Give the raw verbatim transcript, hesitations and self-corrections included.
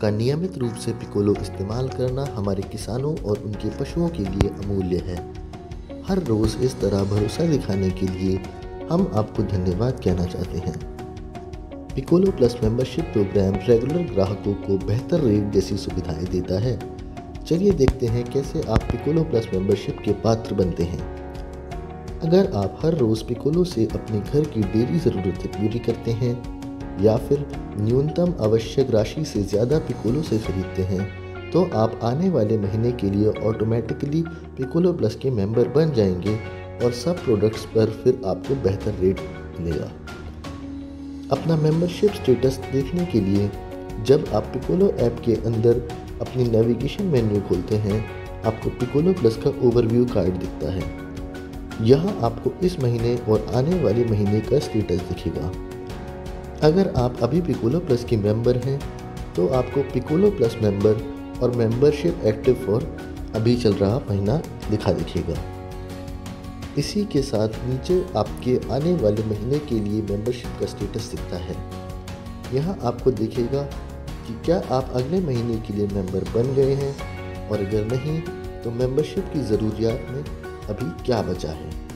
आपका नियमित रूप से पिकोलो इस्तेमाल करना हमारे किसानों और उनके पशुओं के लिए अमूल्य है। हर रोज़ इस तरह भरोसा दिखाने के लिए हम आपको धन्यवाद कहना चाहते हैं। Piccolo plus membership program regular ग्राहकों को बेहतर रेट जैसी सुविधाएं देता है। चलिए देखते हैं कैसे आप पिकोलो प्लस मेंबरशिप के पात्र बनते हैं। अगर आप हर रोज़ पिकोलो से अपने घर की डेली ज़रूरतें पूरी करते हैं या फिर न्यूनतम आवश्यक राशि से ज़्यादा पिकोलो से खरीदते हैं, तो आप आने वाले महीने के लिए ऑटोमेटिकली पिकोलो प्लस के मेंबर बन जाएंगे और सब प्रोडक्ट्स पर फिर आपको बेहतर रेट मिलेगा। अपना मेंबरशिप स्टेटस देखने के लिए जब आप पिकोलो ऐप के अंदर अपनी नेविगेशन मेन्यू खोलते हैं, आपको पिकोलो प्लस का ओवरव्यू कार्ड दिखता है। यहाँ आपको इस महीने और आने वाले महीने का स्टेटस दिखेगा। अगर आप अभी पिकोलो प्लस के मेंबर हैं तो आपको पिकोलो प्लस मेंबर और मेंबरशिप एक्टिव फॉर अभी चल रहा महीना लिखा दिखेगा। इसी के साथ नीचे आपके आने वाले महीने के लिए मेंबरशिप का स्टेटस दिखता है। यहाँ आपको दिखेगा कि क्या आप अगले महीने के लिए मेंबर बन गए हैं और अगर नहीं तो मेंबरशिप की ज़रूरियात में अभी क्या बचा है।